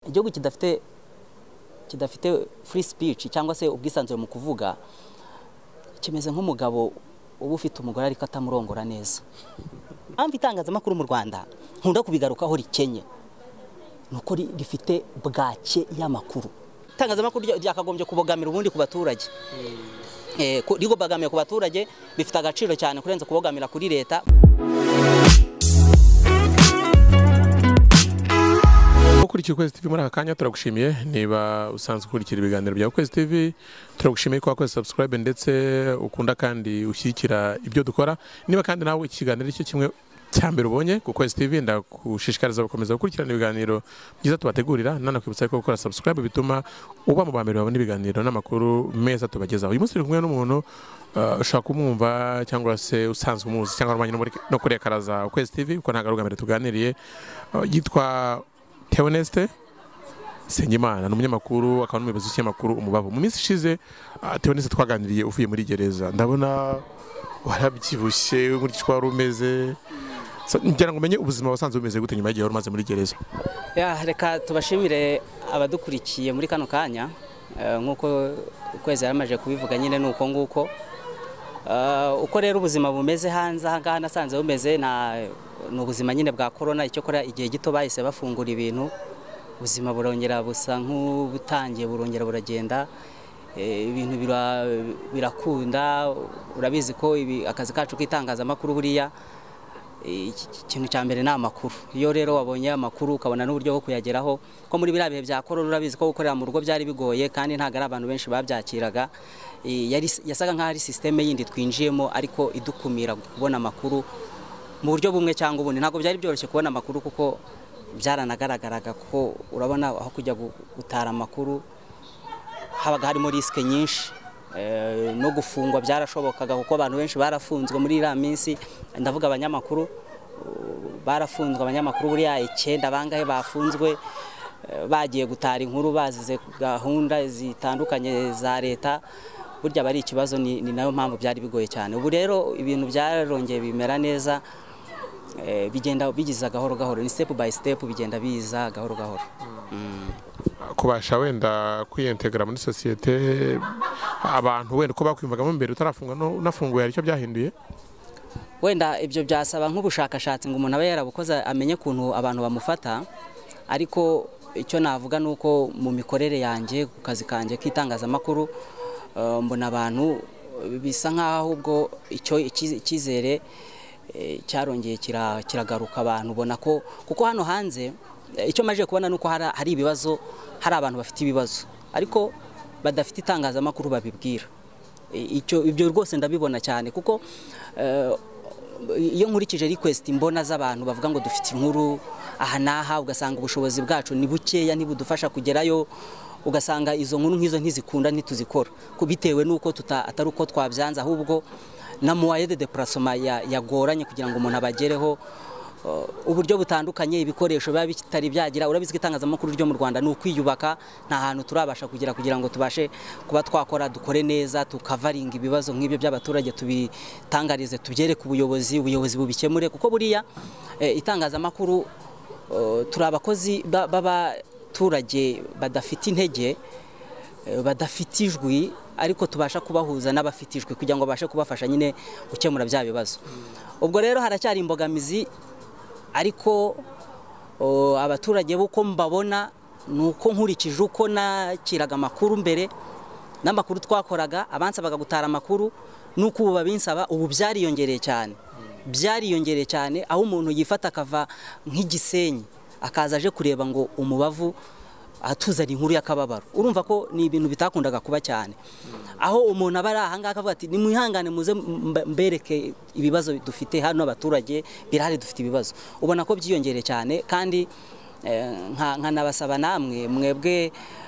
Igihugu kidafite free speech cyangwa se ubwisanzure mu kuvuga kimeze nk'umugabo uba ufite umugore ariko atamurongora neza. Amfi itangazamakuru mu Rwanda nkunda kubigarukaho rikenye nuko rifite bwake y'amakuru. Itangazamakuru ryakagombye kubogamira ubundi ku baturage. Rigo bagamiye ku baturage bifite agaciro cyane kurenza kubogamira kuri leta. Ukurikira Ukwezi TV muri aka kanya turagushimiye. Niba usanzwe ukurikira ibiganiro bya Ukwezi TV turagushimiye ko wakoze subscribe ndetse ukunda kandi ushyigikira ibyo dukora. Niba kandi nawe ikiganiro cyo kimwe cyambere ubonye ku Ukwezi TV ndakushishikariza gukomeza gukurikirana ibiganiro byiza tubategurira. Nanakwibutsa ko gukora subscribe bituma uba mu bambere babona ibiganiro n'amakuru meza tubagezaho. Uyu munsi kumwe n'umuntu ushaka kumwumva cyangwa se usanzwe umuzi cyangwa rumanye no kuri ekaraza Ukwezi TV uko ntagarugamire tuganiriye yitwa Theoneste Sengimana n'umunyamakuru akaba n'umuyobozi w'ikinyamakuru Umugabo. Mu minsi ishize Theoneste twaganiriye uvuye muri gereza, ndabona warabyibushye nkurikije wari umeze, ngira ngo umenye ubuzima wasanze bumeze gute nyuma y'igihe umaze muri gereza. Reka tubashimire abadukurikiye muri kano kanya, nkuko Ukwezi yaramaje kubivuga nyine nuko nguko uko rero ubuzima bumeze hanze aha nasanze bumeze n'ubuzima nyine bwa corona. Icyo kora igihe gito bahise bafungura ibintu, ubuzima burongera busa nk'ubutangiye burongera buragenda, ibintu birakunda. Urabizi ko akazi kacu k'itangazamakuru buriya ikintu cya mbere ni amakuru. Iyo rero wabonye amakuru ukabona n'uburyo bwo kuyageraho, ko muri biriya bihe bya corona urabizi ko gukorera mu rugo byari bigoye kandi ntago ari abantu benshi babyakiraga. Yasaga nk'aho ari systeme yindi twinjiyemo ariko idukumira kubona amakuru mu buryo bumwe cyangwa ubundi. Ntago byari byoroshye kubona amakuru kuko byaranagaragaraga ko urabona aho kujya gutara amakuru habaga harimo risk nyinshi, no gufungwa byarashobokaga kuko abantu benshi barafunzwe muri iriya minsi. Ndavuga abanyamakuru barafunzwe, abanyamakuru buriya 9 bangahe bafunzwe bagiye gutara inkuru bazize gahunda zitandukanye za leta. Burya bari ikibazo, ni nayo mpamvu byari bigoye cyane. Ubu rero ibintu byarongeye bimera neza, bigenda bigiza gahoro gahoro, ni step by step bigenda biza gahoro gahoro. Kubasha wenda kwiyentegra muri societe, abantu wenda ko bakwimvagamo mbere utarafunga nafunguye aricyo byahinduye. Wenda ibyo byasaba nk'ubushakashatsi ngo umuntu abe yarabukoze amenye kuntu abantu bamufata, ariko icyo navuga nuko mu mikorere yanjye ku kazi kanjye k'itangazamakuru mbona abantu bisa nkaho ubwo icyo ikizere cyarongeye kiragaruka. Abantu ubona ko kuko hano hanze icyo maje kubona nuko hari ibibazo, hari abantu bafite ibibazo ariko badafite itangazamakuru babibwira. Ibyo rwose ndabibona cyane kuko iyo nkurikije request mbona z'abantu bavuga ngo dufite inkuru aha naha, ugasanga ubushobozi bwacu ni bukeya ntibudufasha kugerayo, ugasanga izo nkuru nk'izo ntizikunda ntituzikora bitewe nuko atari uko twabyanze, ahubwo na moyen de déplacement yagoranye kugira ngo umuntu abagereho. Uburyo butandukanye, ibikoresho biba bitari byagira. Urabizi ko itangazamakuru ryo mu Rwanda ni ukwiyubaka, nta hantu turabasha kugira ngo tubashe kuba twakora dukore neza, tukavaringa ibibazo nk'ibyo by'abaturage, tubitangarize, tubyere ku ubuyobozi bubikemure. Kuko buriya itangazamakuru turi abakozi b'abaturage badafite intege, badafite ijwi, ariko tubasha kubahuza n'abafite ijwi kugira ngo babashe kubafasha nyine gukemura bya bibazo. Ubwo rero haracyari imbogamizi, ariko abaturage buko mbabona nuko nkurikije uko nakiraga amakuru mbere n'amakuru twakoraga abansabaga gutara amakuru nuko ubu babinsaba, ubu byariyongereye cyane, aho umuntu yifata akava nk'igisenyi akaza aje kureba ngo umubavu atuzana inkuru y'akababaro. Urumva ko ni ibintu bitakundaga kuba cyane, aho umuntu aba ari ahanga akavuga ati nimwihangane muze mbereke ibibazo dufite hano, abaturage birahari dufite ibibazo. Ubona ko byiyongereye cyane, kandi nkanabasaba namwe mwebwe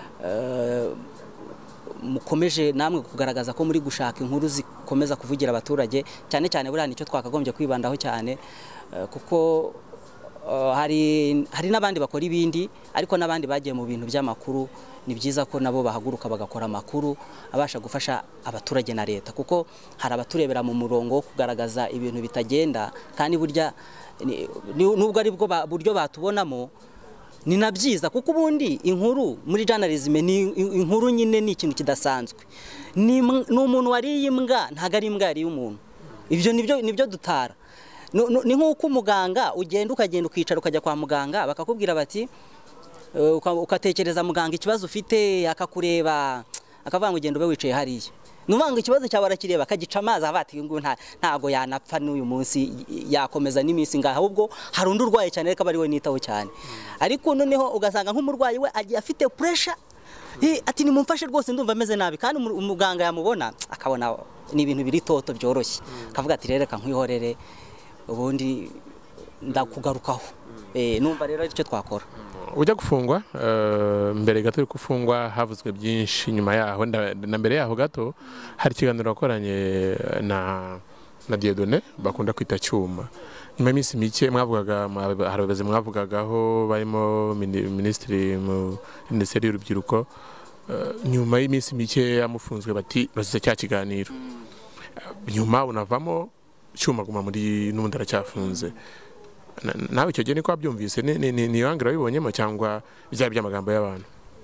mukomeje namwe kugaragaza ko muri gushaka inkuru zikomeza kuvugira abaturage cyane cyane. Buriya nicyo twakagombye kwibandaho cyane, kuko hari n'abandi bakora ibindi, ariko n'abandi bagiye mu bintu by'amakuru. Ni byiza ko nabo bahaguruka bagakora amakuru abasha gufasha abaturage na leta, kuko hari abaturebera mu murongo wo kugaragaza ibintu bitagenda, kandi burya nubwo ari bwo buryo batubonamo ni nabyiza kuko ubundi inkuru muri journalism ni inkuru nyine ni ikintu kidasanzwe ni umuntu wariye imbwa ntago ari imbwa yariye umuntu ibyo nibyo dutara ni nk'uko umuganga ugenda ukicara ukajya kwa muganga bakakubwira bati ukatekereza muganga ikibazo ufite akakureba akavuga ngo ugenda ube wicaye hariya numanga ikibazo cyawe arakireba akagica amazi abati ngo ntago yanapfa n'uyu munsi yakomeza n'iminsi ngaha ahubwo hari undi urwaye cyane reka bari we nitaho cyane ariko noneho ugasanga nk'umurwayi we agiye afite pressure ati nimumfashe rwose ndumva ameze nabi kandi umuganga yamubona akabona ni ibintu biri toto byoroshye akavuga ati reka nkwihorere ubundi ndakugarukaho numva rero icyo twakora ujya gufungwa mbere gato yo gufungwa havuzwe byinshi nyuma yaho na mbere yaho gato hari ikiganiro wakoranye na Dieudonné bakunda kwita cyuma nyuma y'iminsi mike mwavugaga hari abayobozi mwavugagaho barimo minisitiri mu minisiteri y'urubyiruko nyuma y'iminsi mike yamufunzwe bati bazize cya kiganiro nyuma unavamo cyuma guma muri n'ubundi aracyafunze nawe icyo gihe niko wabyumvise ni wangira wibonyemo cyangwa byaba by'amagambo y'abantu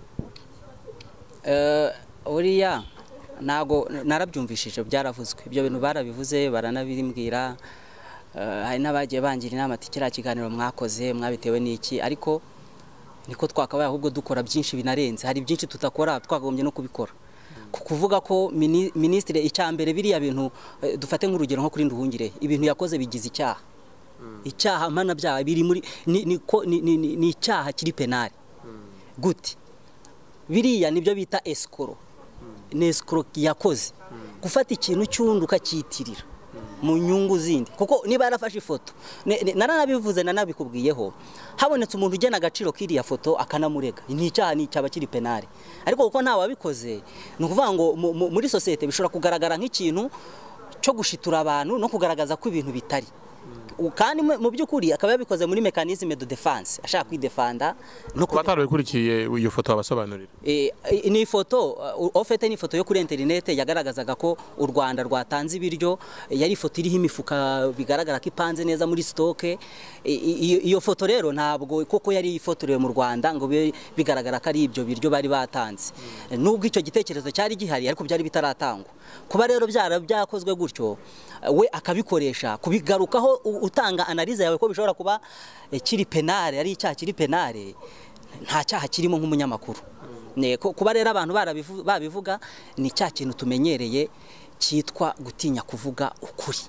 uriya ntago narabyumvishije byaravuzwe ibyo bintu barabivuze baranabirimbwira hari n'abagiye bangira inama ati kiriya kiganiro mwakoze mwabitewe n'iki ariko niko twakabaye ahubwo dukora byinshi binarenze hari byinshi tutakora twakagombye no kubikora kuvuga ko minisitiri icyambere biriya bintu dufate nk'urugero nko kuri Nduhungire ibintu yakoze bigize icyaha mpana byaha biri muri ni icyaha kiri penali gute biriya nibyo bita escrow yakoze gufata ikintu cy'undi ukakitirira mu nyungu zindi kuko niba yarafashe ifoto naranabivuze nanabikubwiyeho habonetse umuntu ugena agaciro kiriya foto akanamurega ni icyaha ni cyaba kiri penali ariko kuko nta wabikoze ni ukuvuga ngo muri societe bishobora kugaragara nk'ikintu cyo gushitura abantu no kugaragaza ko ibintu bitari kandi mu by'ukuri akaba yabikoze muri mechanisme de defense ashaka kwidefanda no kubatarabikurikiye iyo foto abasobanurira ni foto ufite ni foto yo kuri internet yagaragazaga ko u Rwanda rwatanze ibiryo yari foto iriho imifuka bigaragara ko ipanze neza muri stock iyo foto rero ntabwo koko yari ifotorewe mu Rwanda ngo bigaragara ko ari ibyo biryo bari batanze nubwo icyo gitekerezo cyari gihari ariko byari bitaratangwa kuba rero byakozwe gutyo we akabikoresha kubigarukaho utanga analize yawe ko bishobora kuba kiri penale ari icyaha kiri penale nta cyaha kirimo nk'umunyamakuru kuba rero abantu babivuga ni cya kintu tumenyereye cyitwa gutinya kuvuga ukuri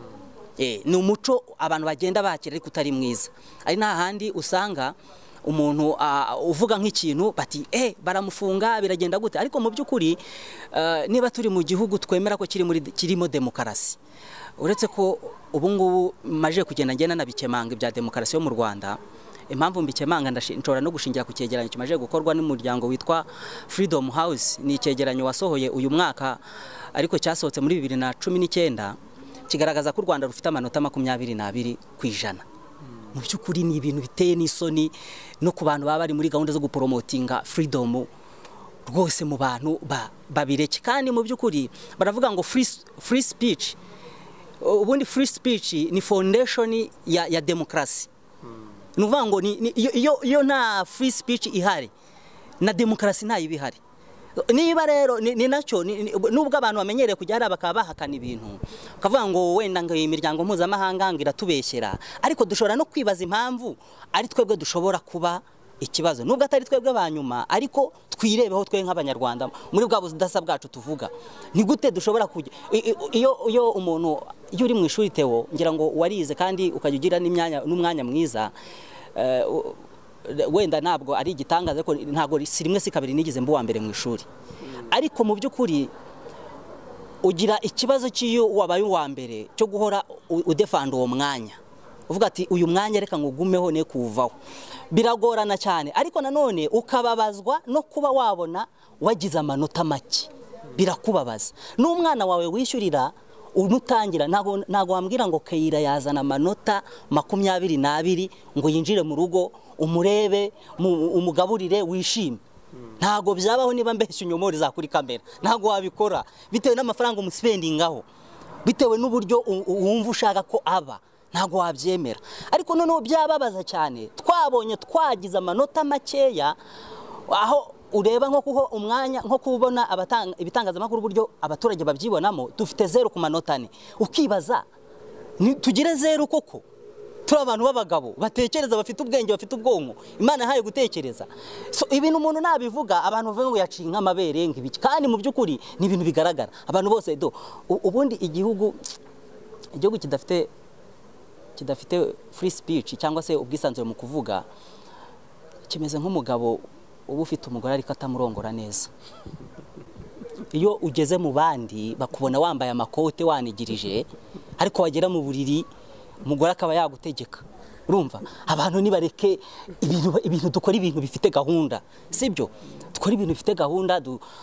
ni umuco abantu bagenda bakira ariko utari mwiza ari nta handi usanga umuntu uvuga nk'ikintu bati baramufunga biragenda gute ariko mu by'ukuri niba turi mu gihugu twemera ko kirimo demokarasi uretse ko ubu ngubu maje kugenda ngena nabikemanga ibya demokarasi yo mu Rwanda impamvu mbikemanga nshobora no gushingira ku cyegeranyo kimaje gukorwa n'umuryango witwa Freedom House ni icyegeranyo wasohoye uyu mwaka ariko cyasohotse muri 2019 kigaragaza ko u Rwanda rufite amanota 22%. Mu by'ukuri ni ibintu biteye n'isoni no ku bantu baba bari muri gahunda zo gupromotinga freedom rwose mu bantu babireke kandi mu by'ukuri baravuga ngo free speech ubundi free speech ni foundation ya demokrasi nuvuga ngo iyo nta free speech ihari na demokrasi nta ibihari niba rero ni nacyo nubwo abantu bamenyereye kujya hari bakaba bahakana ibintu kavuga ngo wenda ngo imiryango mpuzamahanga ngo iratubeshyera ariko dushobora no kwibaza impamvu ari twebwe dushobora kuba ikibazo nubwo atari twebwe abanyuma ariko twirebeho twe nk'abanyarwanda muri bwa budasa bwacu tuvuga ni gute dushobora kujya iyo umuntu iyo uri mu ishuri tewo ngira ngo warize kandi ukagira n'umwanya mwiza wenda ntabwo ari igitangaza ko ntabwo si rimwe si kabiri nigize mbu wa mbere mu ishuri ariko mu by'ukuri ugira ikibazo cy'iyo wabaye uwa mbere cyo guhora udefanda uwo mwanya uvuga ati uyu mwanya reka ngugumeho ne kuvaho biragorana cyane ariko nanone ukababazwa no kuba wabona wagize amanota make birakubabaza n'umwana wawe wishyurira umutangira ntago wambwira ngo Kayira yazana amanota 22 ngo yinjire mu rugo umurebe umugaburire wishime ntago byabaho niba mbeshye unyomori za kuri kamera ntago wabikora bitewe n'amafaranga umusipendingaho bitewe n'uburyo wumva ushaka ko aba ntago wabyemera. Ariko noneho byababaza cyane, twabonye twagize amanota makeya, aho ureba nko kuho umwanya nko kubona ibitangazamakuru uburyo abaturage babyibonamo, dufite 0 ku manota 4. Ukibaza tugire 0 koko? Turi abantu b'abagabo batekereza, bafite ubwenge, bafite ubwonko Imana yahaye gutekereza. So ibintu umuntu nabivuga abantu bavuga ngo yaciye nk'amabere ngibiki, kandi mu by'ukuri ni ibintu bigaragara. Abantu bose ubundi igihugu kidafite free speech cyangwa se ubwisanzure mu kuvuga, kimeze nk'umugabo uba ufite umugore ariko atamurongora neza. Iyo ugeze mu bandi bakubona wambaye amakote wanigirije, ariko wagera mu buriri umugore akaba yagutegeka. Urumva abantu nibareke ibintu dukora ibintu bifite gahunda, sibyo? Dukora ibintu bifite gahunda,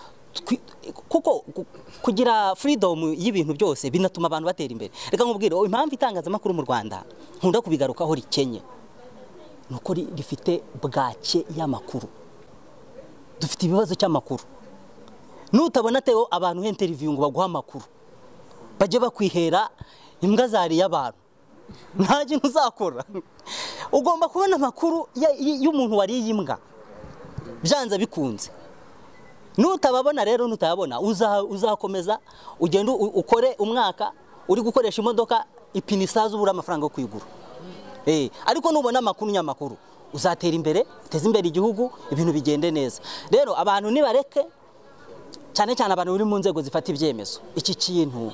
kuko kugira freedom y'ibintu byose binatuma abantu batera imbere. Reka nkubwire impamvu itangazamakuru mu Rwanda nkunda kubigarukaho rikenye, nuko rifite bwake y'amakuru. Dufite ibibazo cy'amakuru. Nutabona teo abantu interview ngo baguha amakuru, bajye bakwihera imbwa zariye abantu, nta kintu uzakora. Ugomba kubona amakuru y'umuntu wariye imbwa byanza bikunze. Nutababona rero, nutayabona uzakomeza ugenda ukore umwaka uri gukoresha imodoka ipine isaza ubura amafaranga yo kwigura. Ariko nubona amakuru nyamakuru uzatera imbere, uteze imbere igihugu, ibintu bigende neza. Rero abantu nibareke, cyane cyane abantu uri mu nzego zifata ibyemezo, iki kintu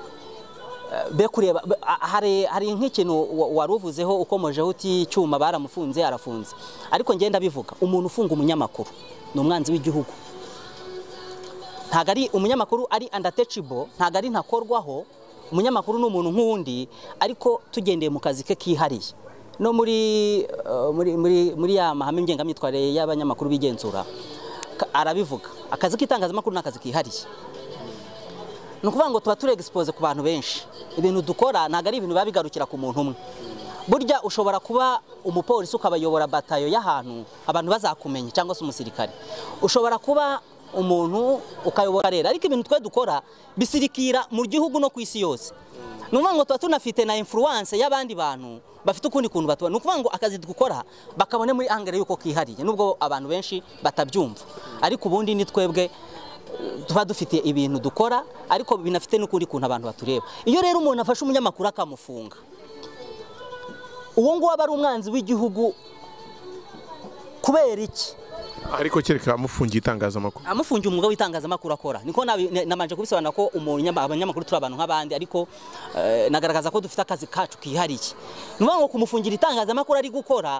be kureba. Hari nk'ikintu waruvuzeho ukomojeho uti cyuma baramufunze arafunze, ariko ngenda bivuga umuntu ufunga umunyamakuru ni umwanzi w'igihugu. Ntago ari umunyamakuru ari untouchable, ntago ari ntakorwaho. Umunyamakuru ni umuntu nk'undi, ariko tugendeye mu kazi ke kihariye. No muri ya mahame ngengamyitwarire y'abanyamakuru bigenzura arabivuga, akazi k'itangazamakuru n'akazi kihariye. Nukuvuga ngo tuba expose ku bantu benshi. Ibintu dukora ntago ari ibintu babigarukira ku muntu umwe. Burya ushobora kuba umupolisi ukabayobora batayo y'ahantu abantu bazakumenye, cyangwa se umusirikare. Ushobora kuba umuntu ukayobora rero, ariko ibintu twe dukora bisirikira mu gihugu no ku isi yose. Nukuvuga ngo tuba tunafite na influence y'abandi bantu bafite ukundi kuntu batubona. Nukuvuga ngo akazi dukora bakabone muri angere yuko kihariye, nubwo abantu benshi batabyumva. Ariko ubundi ni twebwe tuba dufite ibintu dukora, ariko binafite n'ukuri kuntu abantu batureba. Iyo rero umuntu afashe umunyamakuru akamufunga, uwo nguwo aba ari umwanzi w'igihugu. Kubera iki? Ariko kereka amufungiye itangazamakuru, amufungiye umwuga w'itangazamakuru akora. Niko namanje kubisobanura ko abanyamakuru turi abantu nk'abandi, ariko nagaragaza ko dufite akazi kacu kihariye. Nuvuga ngo kumufungira itangazamakuru ari gukora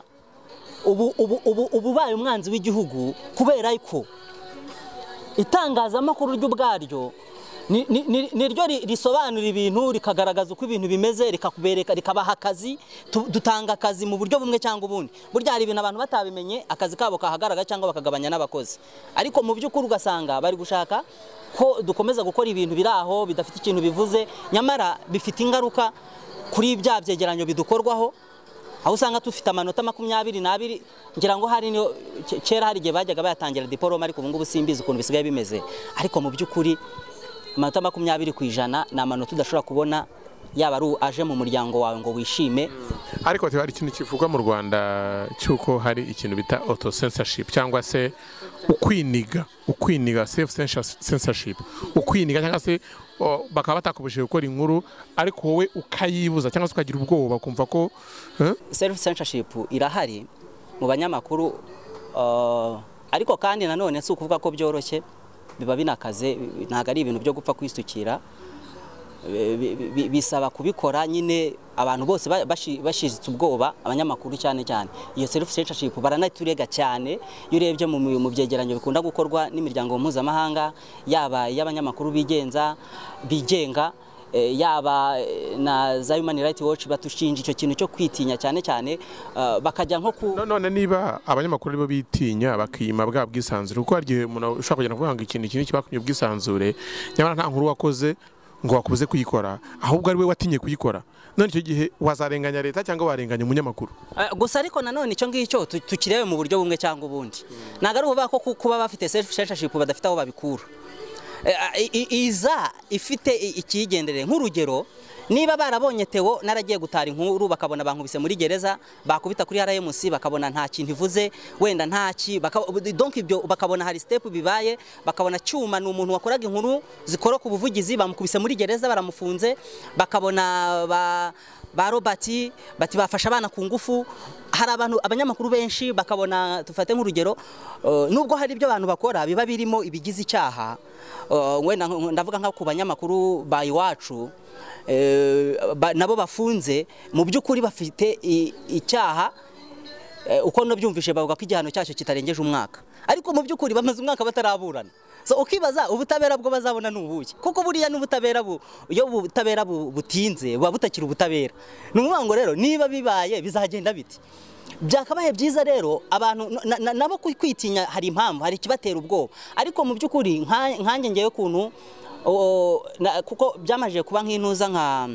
ubu baye umwanzi w'igihugu, kubera ko itangazamakuru ry'ubwaryo niryo risobanura ibintu, rikagaragaza uko ibintu bimeze, rikakubereka, rikabaha akazi. Dutanga akazi mu buryo bumwe cyangwa ubundi. Burya hari ibintu abantu batabimenye, akazi kabo kahagaraga cyangwa bakagabanya n'abakozi. Ariko mu by'ukuri ugasanga bari gushaka ko dukomeza gukora ibintu biraho bidafite ikintu bivuze, nyamara bifite ingaruka kuri bya byegeranyo bidukorwaho. Aho usanga tufite amanota 22, ngira ngo hari niyo kera hari gihe bajyaga bayatangira diploma, ariko ubu ngubu simbizi ukuntu bisigaye bimeze. Ariko mu by'ukuri amanota 20% ni amanota udashobora kubona yaba ari aje mu muryango wawe ngo wishime. Ariko hari ikintu kivuga mu Rwanda cyuko hari ikintu bita auto censorship, cyangwa se ukwiniga self censorship, ukwiniga cyangwa se bakaba batakubujije gukora inkuru, ariko wowe ukayibuza cyangwa se ukagira ubwoba kumva ko self censorship irahari mu banyamakuru. Ariko kandi nanone si ukuvuga ko byoroshye, biba binakaze. Ntago ari ibintu byo gupfa kwisukira, bisaba kubikora nyine. Abantu bose bashizitse ubwoba, abanyamakuru cyane cyane. Iyo self censorship baranaturega cyane. Iyo urebye mu byegeranyo bikunda gukorwa n'imiryango mpuzamahanga, yaba y'abanyamakuru bigenga, yaba na za Human Rights Watch, batushinja icyo kintu cyo kwitinya cyane cyane. Bakajya nko ku none niba abanyamakuru bo bitinya bakiyima bwa bwisanzure, kuko hargiye umuntu ushaka kugenda kuvuga ngo ikintu kibakumye ubwisanzure, nyamara nta nkuru wakoze ngo wakubuze kuyikora, ahubwo ari we watinye kuyikora. None icyo gihe wazarenganya leta cyangwa warenganya umunyamakuru? Gusa ariko nanone icyo ngicyo tukirebe mu buryo bumwe cyangwa ubundi. Ntago ari uvuga ko kuba bafite self censorship badafite aho babikura. Iza ifite ikigendere. Nk'urugero, niba barabonye Theo naragiye gutara inkuru bakabona bankubise muri gereza bakubita kuri RMC bakabona nta kintu ivuze wenda ntaki donc ibyo bakabona hari step bibaye bakabona cyuma ni umuntu wakoraga inkuru zikora ku buvugizi bamukubise muri gereza baramufunze bakabona ba Robert bati bafasha abana ku ngufu hari abantu abanyamakuru benshi bakabona tufate nk'urugero nubwo hari ibyo abantu bakora biba birimo ibigize icyaha wenda ndavuga nka ku banyamakuru ba Iwacu nabo bafunze mu by'ukuri bafite icyaha uko nabyumvishe bavuga ko igihano cyacyo kitarengeje umwaka ariko mu by'ukuri bamaze umwaka bataraburana so ukibaza ubutabera bwo bazabona n'ubuki kuko buriya n'ubutabera iyo ubutabera butinze buba butakira ubutabera n'umuhango rero niba bibaye bizagenda biti byakabaye byiza rero abantu nabo kwitinya hari impamvu hari kibatera ubwoba ariko mu by'ukuri nkanjye ngewe kuntu kuko byamaje kuba nk'intuza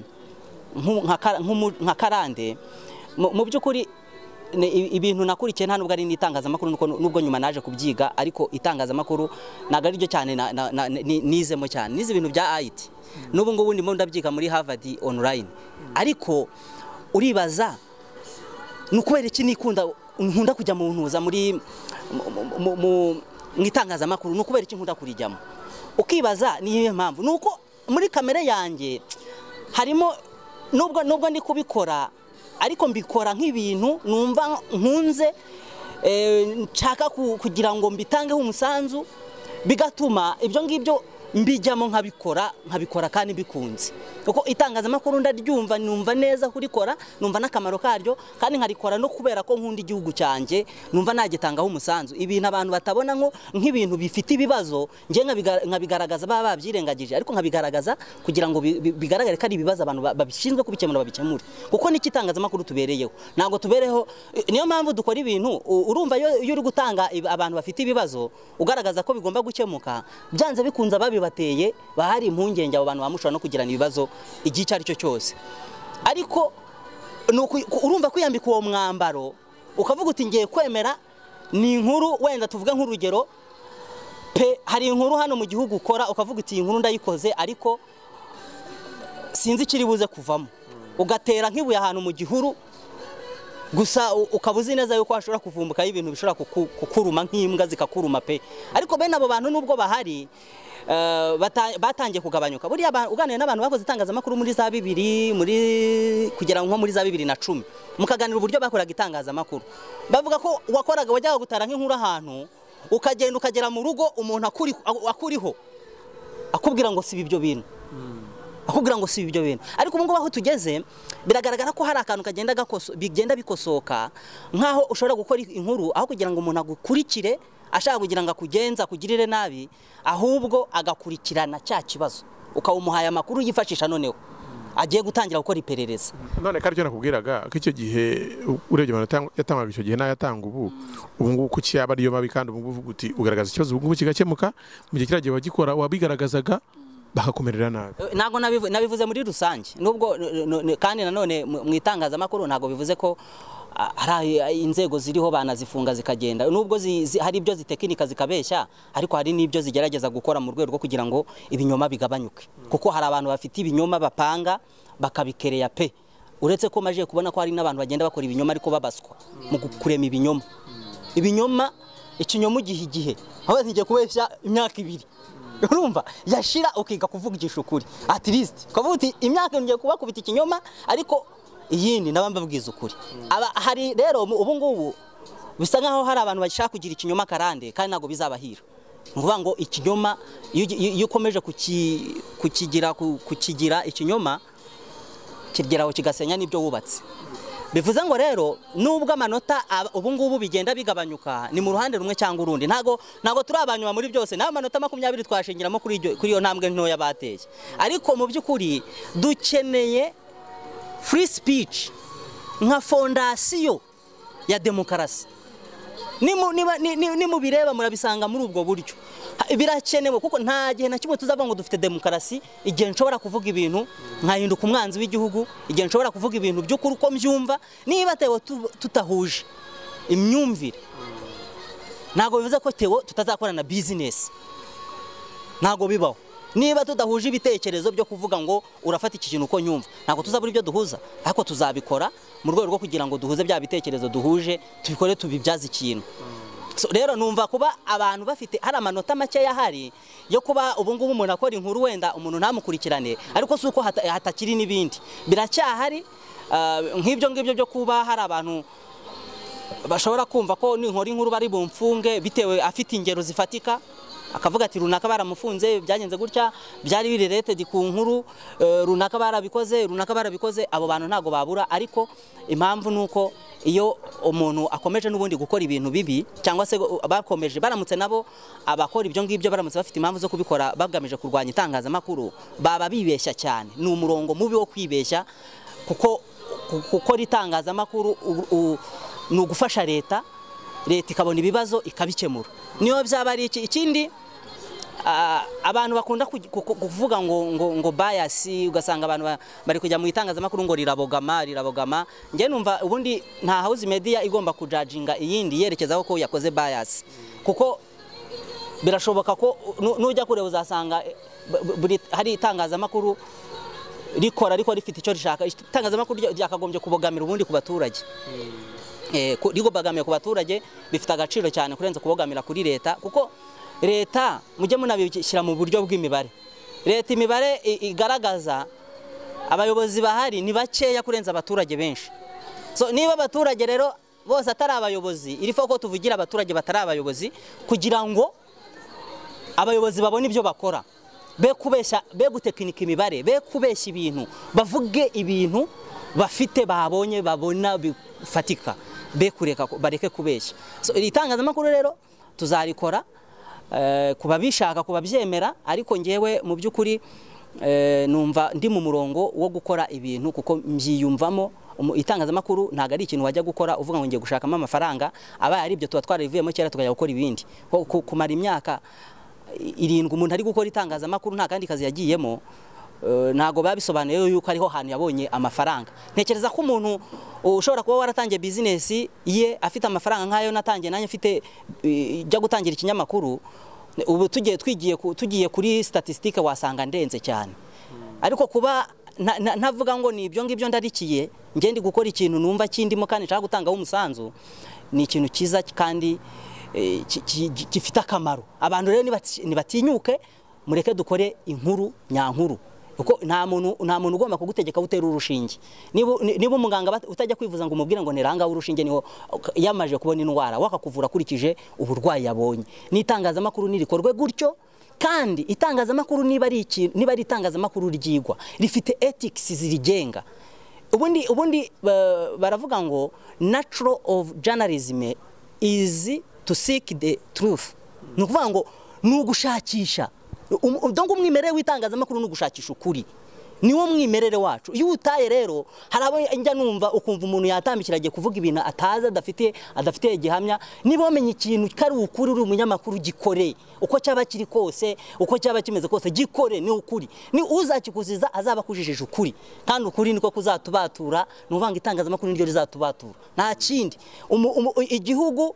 nka karande mu by'ukuri ibintu nakurikiye nta nubwo ari n'itangazamakuru nubwo nyuma naje kubyiga ariko itangazamakuru ntago ari ryo cyane nizemo cyane nize ibintu bya IT n'ubu ngubu ndimo ndabyiga muri Harvard online ariko uribaza nukubera iki nkunda kujya mu ntuza muri mu itangazamakuru nukubera iki nkunda kurijyamo ukibaza niyo mpamvu nuko muri kamere yanjye harimo nubwo ndi kubikora ariko mbikora nk'ibintu numva nkunze nshaka kugira ngo mbitangeho umusanzu bigatuma ibyo ngibyo mbijyamo nkabikora kandi bikunze kuko itangazamakuru ndaryumva numva neza kurikora numva n'akamaro karyo kandi nkarikora no kubera ko nkunda igihugu cyanjye numva nagitangaho umusanzu ibintu abantu batabona nk'ibintu bifite ibibazo nje nkabigaragaza baba babyirengagije ariko nkabigaragaza kugira ngo bigaragare ko ari ibibazo abantu babishinzwe kubikemura babikemure kuko n'ikitangazamakuru tubereyeho ntabwo tubereho niyo mpamvu dukora ibintu urumva iyo uri gutanga abantu bafite ibibazo ugaragaza ko bigomba gukemuka byanze bikunza bateye bahari impungenge abo bantu bamushobora no kugirana ibibazo igihe icyo ari cyo cyose ariko urumva kwiyambika uwo mwambaro ukavuga uti ngiye kwemera ni inkuru wenda tuvuga nk'urugero pe hari inkuru hano mu gihugu ukora ukavuga uti iyi nkuru ndayikoze ariko sinzi ikiri buze kuvamo ugatera nk'ibuye ahantu mu gihuru gusa ukabuzi neza yuko hashobora kuvumbuka ibintu bishobora kukuruma nk'imbwa zikakuruma pe ariko bene abo bantu nubwo bahari batangiye kugabanyuka buriya uganira n'abantu bakoze itangazamakuru muri za 2000 kugera nko muri za 2010 mukaganira uburyo bakoraga itangazamakuru bavuga ko wakoraga wajyaga gutara nk'inkuru ahantu ukagenda ukagera mu rugo umuntu akuriho akubwira ngo si ibyo bintu ariko ubu ngubu aho tugeze biragaragara ko hari akantu bigenda bikosoka nkaho ushobora gukora inkuru aho kugira ngo umuntu agukurikire ashaka kugira ngo akugenza kugirire nabi ahubwo agakurikirana cya kibazo ukawumuhaye amakuru yifashisha noneho agiye gutangira gukora iperereza none karyo nakubwiraga ko icyo gihe urebye yatangaga icyo gihe n'ayatanga ubu ngubu kuki yaba ariyo mabi kandi ubu ngubu uti ugaragaza ikibazo ubu ngubu kigakemuka mu gihe kiragiye wagikora wabigaragazaga bakakomerera nabi nago nabivuze muri rusange nubwo kandi nanone mu itangazamakuru nago bivuze ko hari inzego ziriho banazifunga zikagenda nubwo hari ibyo zitekinika zikabeshya ariko hari n'ibyo zigerageza gukora mu rwego rwo kugira ngo ibinyoma bigabanyuke kuko hari abantu bafite ibinyoma bapanga bakabikereya pe uretse ko maje kubona ko hari n'abantu bagenda bakora ibinyoma ariko babaswa mu kurema ibinyoma ikinyoma igihe aho ngiye kubeshya imyaka 2 urumva yashira ukiga kuvugisha ukuri at least ukavuga uti imyaka ngiye kubakubita ikinyoma ariko iyindi nabambabwiza ukuri hari rero ubu ngubu bisa nkaho hari abantu bashaka kugira ikinyoma karande kandi nago bizabahira nguvuga ngo ikinyoma iyo ukomeje kukigira ikinyoma kigeraho kigasenya n'ibyo wubatse bivuze ngo rero nubwo amanota ubu ngubu bigenda bigabanyuka ni mu ruhande rumwe cyangwa urundi ntago turi abanyuma muri byose naho amanota 20 twashingiramo kuri iyo ntambwe ntoya bateye ariko mu by'ukuri dukeneye free speech nka fondasiyo ya demokarasi ni mu bireba murabisanga muri ubwo buryo birakenewe kuko nta gihe na kimwe tuzavuga ngo dufite demokarasi igihe nshobora kuvuga ibintu nkahinduka umwanzi w'igihugu igihe nshobora kuvuga ibintu by'ukuri uko mbyumva niba Theo tutahuje imyumvire ntago bivuze ko Theo tutazakorana business ntago bibaho niba tudahuje ibitekerezo byo kuvuga ngo urafata iki kintu uko nyumva ntabwo tuzabura ibyo duhuza ariko tuzabikora mu rwego rwo kugira ngo duhuze bya bitekerezo duhuje tubikore tubibyaza ikintu. Rero numva kuba abantu bafite hari amanota make yahari yo kuba ubu ngubu umuntu akora inkuru wenda umuntu ntamukurikirane ariko si uko hatakiri n'ibindi biracyahari nk'ibyo ngibyo byo kuba hari abantu bashobora kumva ko n'inkora inkuru bari bumfunge bitewe afite ingero zifatika akavuga ati runaka baramufunze byagenze gutya byari related ku nkuru runaka barabikoze abo bantu ntago babura ariko impamvu nuko iyo umuntu akomeje n'ubundi gukora ibintu bibi cyangwa se bakomeje baramutse nabo abakora ibyo ngibyo baramutse bafite impamvu zo kubikora bagamije kurwanya itangazamakuru baba bibeshya cyane ni umurongo mubi wo kwibeshya kuko gukora itangazamakuru ni ugufasha leta ikabona ibibazo ikabikemura niyo byaba ari ikindi abantu bakunda kuvuga ngo bias ugasanga abantu bari kujya mu itangazamakuru ngo rirabogama nge numva ubundi nta house media igomba kujudginga iyindi yerekezaho ko yakoze bias kuko birashoboka ko nujya kureba uzasanga hari itangazamakuru rikora ariko rifite icyo rishaka itangazamakuru ryakagombye kubogamira ubundi ku baturage rigobagamiye ku baturage bifite agaciro cyane kurenza kubogamira kuri leta kuko leta mujye munabishyira mu buryo bw'imibare leta imibare igaragaza abayobozi bahari ni bakeya kurenza abaturage benshi so niba abaturage rero bose atari abayobozi irifo ko tuvugira abaturage batari abayobozi kugira ngo abayobozi babone ibyo bakora be kubeshya be gutekinika imibare be kubeshya ibintu bavuge ibintu bafite babonye babona bifatika be kureka bareke kubeshya so itangazamakuru rero tuzarikora kuba bishaka kuba byemera ariko ngewe mu by'ukuri numva ndi mu murongo wo gukora ibintu kuko mbyiyumvamo itangazamakuru ntago ari ikintu wajya gukora uvuga ngo ngiye gushakamo amafaranga aba ari ibyo tuba twarivuyemo kera tukajya gukora ibindi kumara imyaka 7 umuntu ari gukora itangazamakuru nta kandi kazi yagiyemo ntago babisobanuye yuko ariho hantu yabonye amafaranga ntekereza ko umuntu ushobora kuba waratangiye business ye afite amafaranga nkayo natangiye nanye mfite jya gutangira ikinyamakuru ubu tugiye kuri statistique wasanga ndenze cyane ariko kuba ntavuga ngo ni ibyo ngibyo ndarikiye ngende gukora ikintu numva kindimo kandi nshaka gutangaho umusanzu ni ikintu kiza kandi gifite akamaro abantu rero nibatinyuke mureke dukore inkuru nyankuru kuko nta muntu ugomba kugutegeka utera urushinge niba umuganga utajya kwivuza ngo umubwire ngo neranga urushinge niho yamaje kubona indwara wakakuvura kurikije uburwayi yabonye n'itangazamakuru nirikorwe gutyo kandi itangazamakuru niba ari itangazamakuru ryigwa rifite ethics zirigenga ubundi baravuga ngo natural of journalism is to seek the truth nukuvuga ngo nugushakisha donc umwimerere w'itangazamakuru nugushakisha ukuri niwo mwimerere wacu iyo utaye rero harabo njya numva ukumva umuntu yatambikiragiye kuvuga ibintu ataza adafite gihamya niba wamenye ikintu kari ukuri uri umunyamakuru gikore uko cyaba kiri kose uko cyaba kimeze kose gikore ni ukuri ni uzakikuziza azaba kujijije ukuri kandi ukuri niko kuzatubatura nuvanga itangazamakuru niryo rizatubatura nta kindi igihugu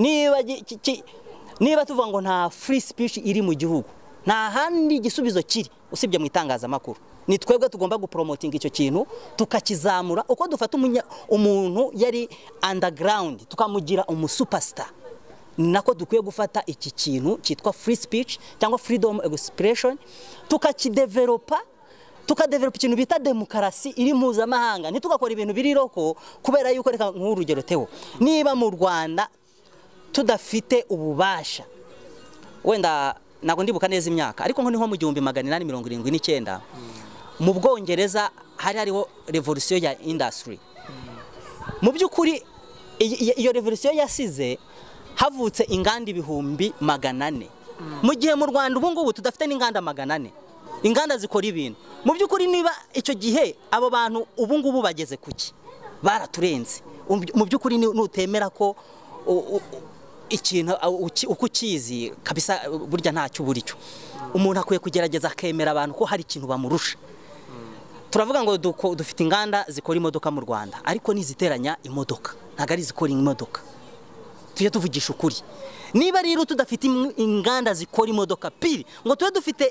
niba tuvuga ngo nta free speech iri mu gihugu nta handi igisubizo kiri usibye mu itangazamakuru ni twebwe tugomba gupromoting icyo kintu tukakizamura uko dufata umuntu yari underground tukamugira umusuperstar nako dukwiye gufata iki kintu cyitwa free speech cyangwa freedom expression tukakidevelopa ikintu bita demokarasi iri mpuzamahanga ntitugakora ibintu biri roko kubera yuko reka nk'urugero teho niba mu Rwanda tudafite ububasha wenda nago ndibuka neza imyaka ariko nko mu 1879 mu Bwongereza hariho revolution ya industry mu byukuri iyo revolution yasize havutse inganda 400 mu gihe mu Rwanda ubu ngubu tudafite n'inganda 400 inganda zikora ibintu mu byukuri niba icyo gihe abo bantu ubu ngubu bageze kuki baraturenze mu byukuri nutemera ko ikintu uko ukizi kabisa burya ntacyo buricyo umuntu akwiye kugerageza akemera abantu ko hari ikintu bamurusha turavuga ngo dufite inganda zikora imodoka mu Rwanda ariko niziteranya imodoka ntago ari zikora imodoka tujye tuvugisha ukuri niba rero tudafite inganda zikora imodoka pili ngo tube dufite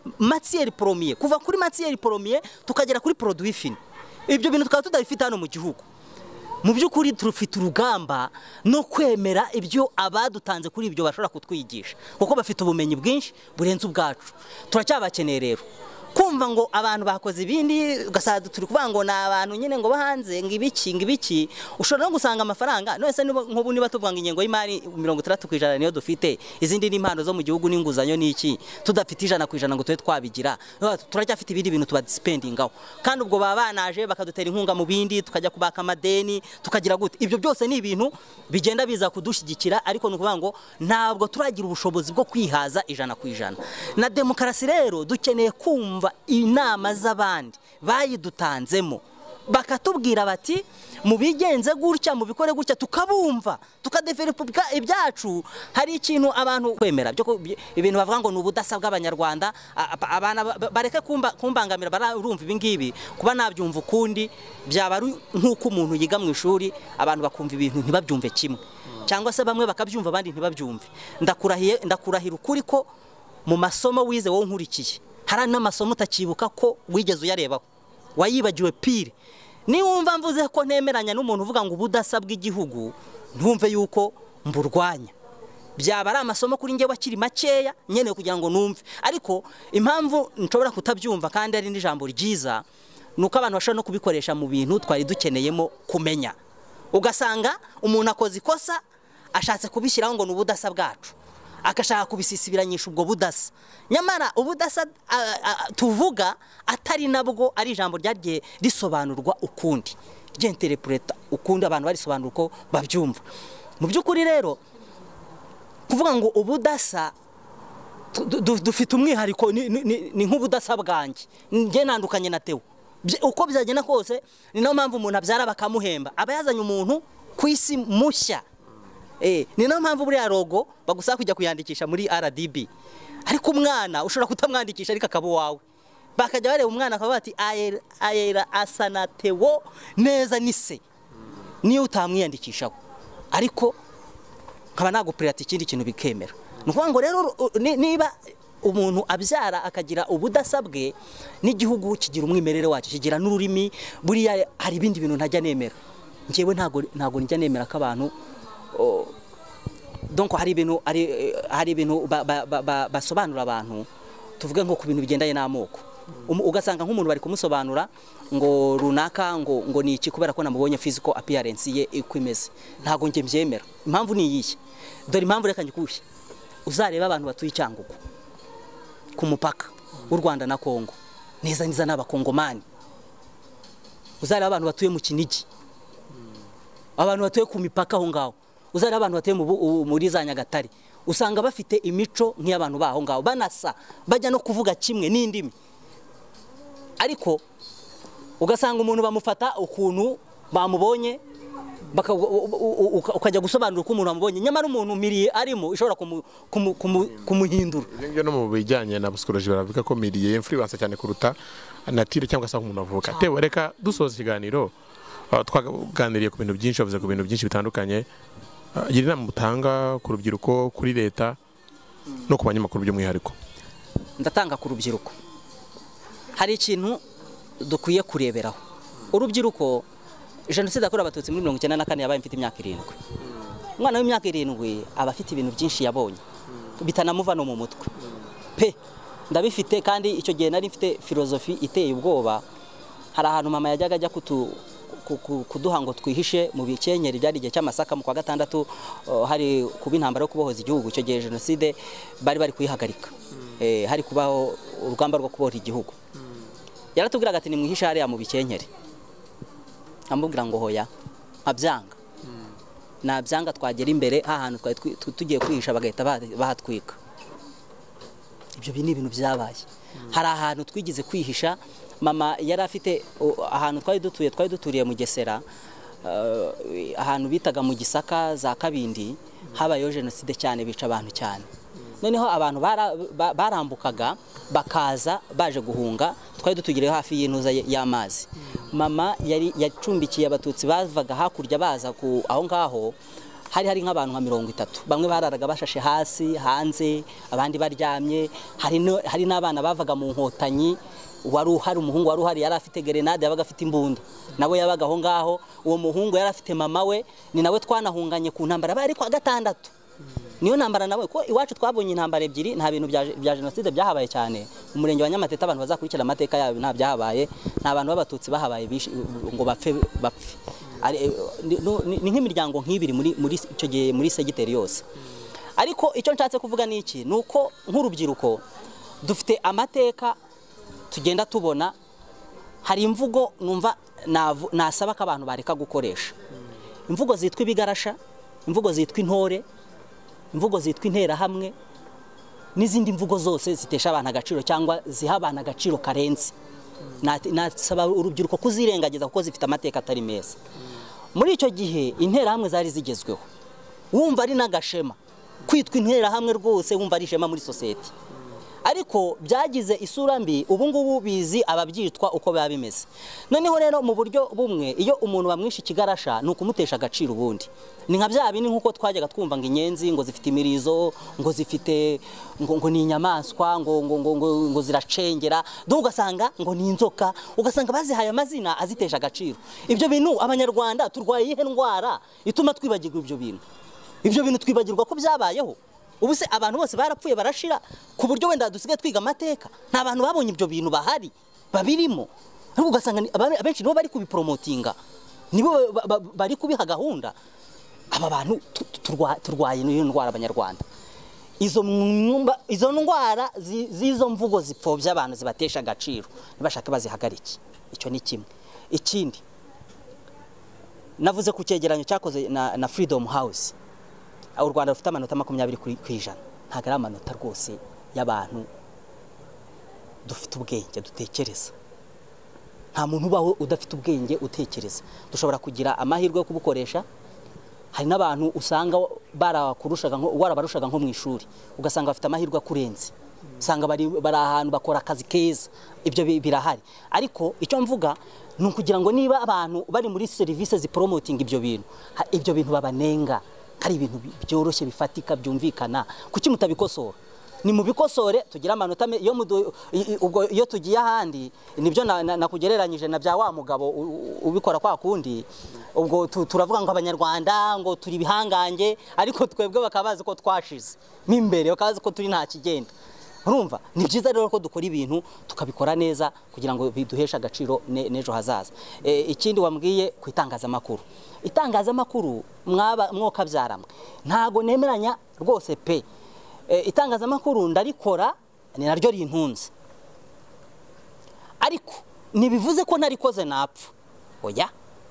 matière première, kuva kuri matière première tukagera kuri produit fini. Ibyo bintu tukaba tudabifite hano mu gihugu. Mu by'ukuri turufite urugamba no kwemera ibyo abadutanze kuri ibyo bashobora kutwigisha, kuko bafite ubumenyi bwinshi burenze ubwacu. Turacyabakeneye rero kumva ngo abantu bakoze ibindi, ugasanga turi kuvuga ngo na abantu nyine ngo bahanze ngibiki ushobora no gusanga amafaranga none se nk'ubu niba tuvuga ngo ingengo y'imari 60% niyo dufite, izindi n'impano zo mu gihugu n'inguzanyo n'iki tudafite 100% ngo tube twabigira, turacyafite ibindi bintu tuba spendingaho, kandi ubwo baba banaje bakadutera inkunga mu bindi tukajya kubaka amadeni tukagira gute. Ibyo byose ni ibintu bigenda biza kudushyigikira, ariko ni ukuvuga ngo ntabwo turagira ubushobozi bwo kwihaza 100%. Na demokarasi rero dukeneye kumva inama z'abandi bayidutanzemo, bakatubwira bati mubigenze gutya mubikore gutya, tukabumva tukadevelopa ibyacu. Hari ikintu abantu kwemera byo ibintu bavuga ngo n'ubudasa bw'abanyarwanda, abana bareke kumbangamira, barumva ibingibi kuba nabyumva ukundi, byaba nk'uko umuntu yiga mu ishuri abantu bakumva ibintu ntibabyumve kimwe, cyangwa se bamwe bakabyumva abandi ntibabyumve. Ndakurahira ukuri ko mu masomo wize wowe nkurikiye hari n'amasomo utakibuka ko wigeze uyarebaho, wayibagiwe pire. Ni wumva mvuze ko ntemeranya n'umuntu uvuga ngo ubudasa bw'igihugu, ntumve yuko mburwanya. Byaba ari amasomo kuri nge wakiri makeya nyene kugira ngo numve, ariko impamvu nshobora kutabyumva kandi ari n'ijambo ryiza nuko abantu bashobora no kubikoresha mu bintu twari dukeneyemo kumenya. Ugasanga umuntu akoze ikosa ashatse kubishyiraho ngo n'ubudasa bwacu, akashaka kubisisibiranyisha ubwo budasa, nyamara ubudasa tuvuga atari nabwo ari ijambo ryagiye risobanurwa ukundi, ry'interpreta ukundi, abantu barisobanura uko babyumva. Mu by'ukuri rero kuvuga ngo ubudasa dufite umwihariko ni nk'ubudasa bwanjye nge nandukanye na Theo, uko byagenda kose ni nayo mpamvu umuntu abyara bakamuhemba, aba yazanye umuntu ku isi mushya. Ni nayo mpamvu buriya rogo bagusaba kujya kuyandikisha muri RDB, ariko umwana ushobora kutamwandikisha ariko akaba wawe, bakajya bareba umwana akaba bati ayera asa na Theo neza ni se, niyo utamwiyandikishaho, ariko nkaba nagupirata ikindi kintu bikemera. Nukuvuga ngo rero niba umuntu abyara akagira ubudasa bwe, n'igihugu kigira umwimerere wacyo, kigira n'ururimi. Buriya hari ibindi bintu ntajya nemera njyewe, ntago njya nemera ko abantu donc hari ibintu basobanura abantu, tuvuge nko ku bintu bigendanye n'amoko, ugasanga nk'umuntu bari kumusobanura ngo runaka ngo ni iki kubera ko namubonye physical appearance ye uko imeze. Ntago nge mbyemera. Impamvu ni iyihe? Dore impamvu reka njikushye. Uzareba abantu batuye Cyangugu ku mupaka w'u Rwanda na Kongo, neza n'abakongomani. Uzareba abantu batuye mu Kinigi, abantu batuye ku mipaka aho ngaho, uzareba abantu batuye muri za Nyagatare, usanga bafite imico nk'iy'abantu baho ngaho, banasa, bajya no kuvuga kimwe n'indimi. Ariko ugasanga umuntu bamufata ukuntu bamubonye, ukajya gusobanura uko umuntu bamubonye, nyamara umuntu miriye arimo ishobora kumuhindura. Ibyo no mu bijyanye na psychology baravuga ko miriye influence cyane kuruta natire cyangwa se umuntu avuka. Theo, reka dusoza ikiganiro, twaganiriye ku bintu byinshi, bavuze ku bintu byinshi bitandukanye. Gira inama mutanga ku rubyiruko, kuri leta no ku banyamakuru by'umwihariko. Ndatanga ku rubyiruko, hari ikintu dukwiye kureberaho. Urubyiruko, jenoside yakorewe abatutsi muri 1994 yabaye mfite imyaka 7. Umwana w'imyaka 7 aba afite ibintu byinshi yabonye bitanamuva no mu mutwe pe, ndabifite. Kandi icyo gihe nari mfite filozofi iteye ubwoba. Hari ahantu mama yajyaga ajya kuduha ngo twihishe mu bikenyeri, byari igihe cy'amasaka mu kwa gatandatu, hari kuba intambara yo kubohoza igihugu. Icyo gihe jenoside bari kuyihagarika, hari kubaho urugamba rwo kubohora igihugu. Yaratubwiraga ati nimwihishe hariya mu bikenyeri. Amubwira ngo hoya, abyanga nabyanga, twagera imbere ahantu tugiye kwihisha bagahita bahatwika. Ibyo ni ibintu byabaye. Hari ahantu twigize kwihisha, mama yari afite ahantu twari duturiye mu Gesera, ahantu bitaga mu Gisaka za Kabindi, habayeho jenoside cyane, bica abantu cyane. Noneho abantu barambukaga bakaza baje guhunga, twari dutugiriye hafi y'intuza y'amazi. Mama yari yacumbikiye abatutsi bavaga hakurya baza aho ngaho, hari nk'abantu nka 30 bamwe bararaga bashashe hasi hanze abandi baryamye hari n'abana bavaga mu nkotanyi hari umuhungu wari uhari yari afite grenade yabaga afite imbunda nawe yabaga aho ngaho uwo muhungu yari afite mama we ni nawe twanahunganye ku ntambara bari kwa gatandatu niyo ntambara nawe ko iwacu twabonye intambara ebyiri nta bintu bya genocide byahabaye cyane mu murenge wa Nyamatete abantu bazakurikira amateka yabo nta byahabaye nta bantu b'abatutsi bahabaye ngo bapfe ni nk'imiryango nk'ibiri muri icyo gihe muri segiteri yose ariko icyo nshatse kuvuga ni iki nuko nk'urubyiruko dufite amateka tugenda tubona hari imvugo numva nasaba ko abantu bareka gukoresha imvugo zitwa ibigarasha imvugo zitwa intore imvugo zitwa interahamwe n'izindi mvugo zose zitesha abantu agaciro cyangwa ziha abantu agaciro karenze nasaba urubyiruko kuzirengagiza kuko zifite amateka atari meza muri icyo gihe interahamwe zari zigezweho wumva ari n'agashema kwitwa interahamwe rwose wumva ari ishema muri society ariko byagize isura mbi ubu ngubu bizi ababyitwa uko biba bimeze noneho rero mu buryo bumwe iyo umuntu bamwisha ikigarasha nuko umutesha agaciro ubundi ni nka bya bindi nkuko twajyaga twumva ngo inyenzi ngo zifite imirizo ngo zifite ngo ni inyamaswa ngo ziracengera ugasanga ngo ni inzoka ugasanga bazihaye amazina azitesha agaciro ibyo bintu abanyarwanda turwaye ihe ndwara ituma twibagirwa ibyo bintu twibagirwa ko byabayeho ubu se abantu bose barapfuye barashira ku buryo wenda dusigaye twiga amateka nta bantu babonye ibyo bintu bahari babirimo ariko ugasanga abenshi nibo bari kubipromotinga nibo bari kubiha gahunda aba bantu turwaye n'iyo ndwara abanyarwanda izo ndwara z'izo mvugo zipfobya abantu zibatesha agaciro nibashaka bazihagarike icyo ni kimwe ikindi navuze ku cyegeranyo cyakoze na Freedom House u Rwanda rufite amanota 20 kwijana ntago ari amanota rwose y'abantu dufite ubwenge dutekereza nta muntu ubaho udafite ubwenge utekereza dushobora kugira amahirwe yo kubukoresha hari n'abantu usanga warabarushaga nko mu ishuri ugasanga bafite amahirwe akurenze usanga bari ahantu bakora akazi keza ibyo birahari ariko icyo mvuga ni ukugira ngo niba abantu bari muri service zipromoting ibyo bintu babanenga hari ibintu byoroshye bifatika byumvikana kuki mutabikosora ni mu bikosore tugira amanota iyo tugiye ahandi nibyo nakugereranyije na bya wa mugabo ubikora kwa kundi ubwo turavuga ngo abanyarwanda ngo turi bihangange ariko twebwe bakabazi ko twashize mimbere bakabazi ko turi nta kigenda urumva ni byiza rero ko dukora ibintu tukabikora neza kugira ngo biduheshe agaciro n'ejo hazaza ikindi wambwiye ku itangazamakuru mwoka byaramwe ntago nemeranya rwose pe itangazamakuru ndarikora ni naryo rintunze ariko nibivuze ko narikoze napfa oya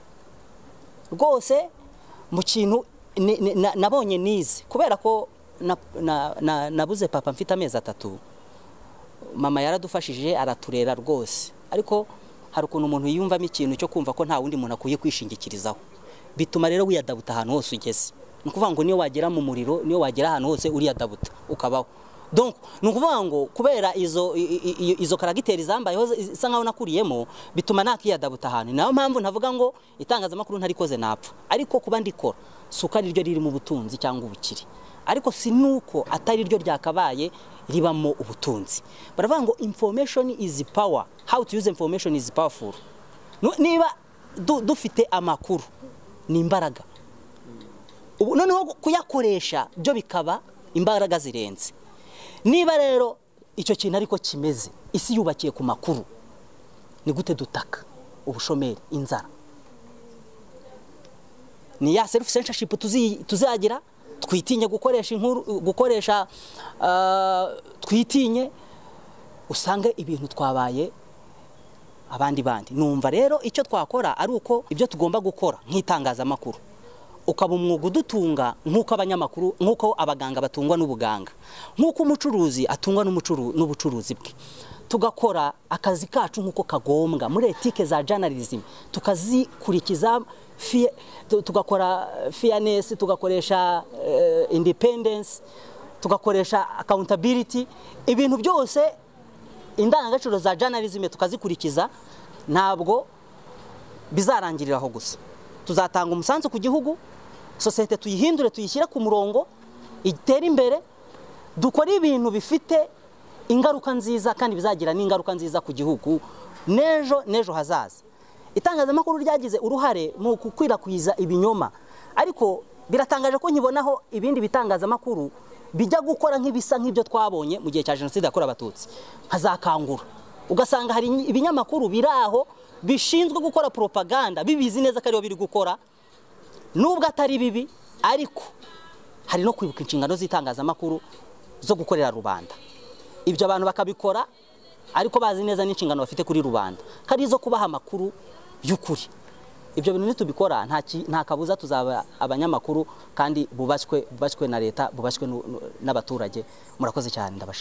rwose mu kintu nabonye nize kubera ko nabuze papa mfite amezi 3 mama yaradufashije araturera rwose ariko hari ukuntu umuntu yiyumvamo ikintu cyo kumva ko nta wundi muntu akuye kwishingikirizaho bituma rero wiyadabuta ahantu hose ugeze nukuvuga ngo niyo wagera mu muriro niyo wagera ahantu hose uriyadabuta ukabaho donc nukuvuga ngo kubera izo karagiteri zambayeho isa nkaho nakuriyemo bituma nakiyadabuta ahantu nayo mpamvu navuga ngo itangazamakuru ntarikoze napfa ariko kuba ndikora suka ryo riri mu butunzi cyangwa ubukiri ariko sinuko atari ryo ryakabaye ribamo ubutunzi baravuga ngo information is power how to use information is powerful niba dufite amakuru ni imbaraga ubu noneho kuyakoresha byo bikaba imbaraga zirenze niba rero icyo kintu ariko kimeze isi yubakiye ku makuru ni gute dutaka ubushomeri inzara ni ya self censorship tuzagira twitinye gukoresha inkuru gukoresha twitinye usanga ibintu twabaye abandi numva rero icyo twakora ari uko ibyo tugomba gukora nk'itangazamakuru ukaba umwuga udutunga nk'uko abanyamakuru nk'uko abaganga batungwa n'ubuganga nk'uko umucuruzi atungwa n'ubucuruzi bwe tugakora akazi kacu nk'uko kagombwa muri etike za journalism tukazikurikiza tugakora fairness tugakoresha independence tugakoresha accountability ibintu byose indangagaciro za journalism tukazikurikiza ntabwo bizarangiriraho gusa tuzatanga umusanzu ku gihugu sosiyete tuyihindure tuyishyire ku murongo itere imbere dukora ibintu bifite ingaruka nziza kandi bizagira n'ingaruka nziza ku gihugu nejo hazaza. Itangazamakuru ryagize uruhare mu gukwirakwiza ibinyoma, ariko biratangaje ko nkibonaho ibindi bitangazamakuru bijya gukora nk'ibisa nk'ibyo twabonye mu gihe cya jenoside yakorewe abatutsi, nkazakangura ugasanga hari ibinyamakuru biraho bishinzwe gukora propaganda bibizi neza ko ariyo biri gukora, nubwo atari bibi, ariko hari no kwibuka inshingano z'itangazamakuru zo gukorera rubanda. Ibyo abantu bakabikora ariko bazi neza n'inshingano bafite kuri rubanda, kandi zo kubaha amakuru y'ukuri. Ibyo bintu nitubikora nta kabuza tuzaba abanyamakuru kandi bubashywe na leta, bubashywe n'abaturage. Murakoze cyane.